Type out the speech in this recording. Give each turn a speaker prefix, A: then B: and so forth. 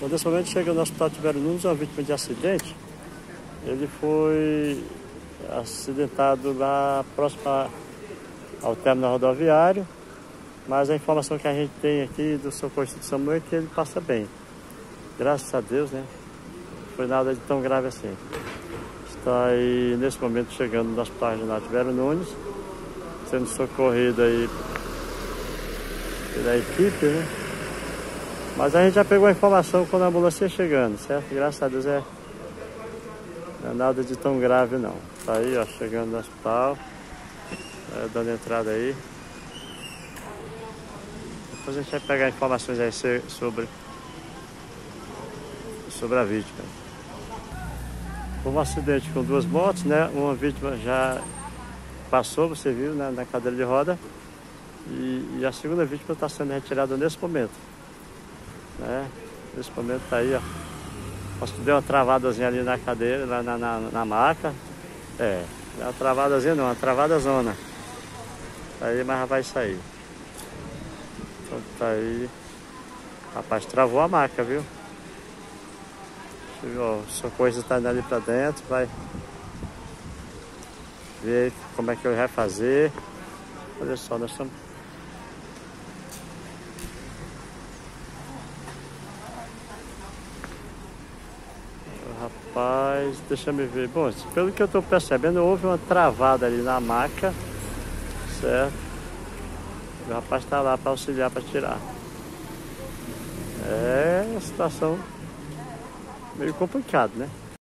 A: Então, nesse momento, chega no Hospital Tibério Nunes, uma vítima de acidente. Ele foi acidentado lá próximo ao término rodoviário, mas a informação que a gente tem aqui do socorrista de SAMU é que ele passa bem. Graças a Deus, né? Não foi nada de tão grave assim. Está aí, nesse momento, chegando no Hospital Regional Tibério Nunes, sendo socorrido aí pela equipe, né? Mas a gente já pegou a informação quando a ambulância ia chegando, certo? Graças a Deus não é nada de tão grave não. Tá aí, ó, chegando no hospital, dando entrada aí. Depois a gente vai pegar informações aí sobre a vítima. Foi um acidente com duas motos, né? Uma vítima já passou, você viu, né, na cadeira de roda. E a segunda vítima está sendo retirada nesse momento. Né? Nesse momento tá aí, ó. Acho que deu uma travadazinha ali na cadeira, lá na maca. Não é uma travadazinha não, uma travada zona. Tá aí, mas vai sair. Então tá aí. Rapaz, travou a maca, viu? Ó, o socorrista tá indo ali pra dentro, vai ver como é que ele vai fazer. Olha só, nós estamos... Rapaz, deixa eu ver. Bom, pelo que eu tô percebendo, houve uma travada ali na maca, certo? O rapaz tá lá para auxiliar, para tirar. É uma situação meio complicada, né?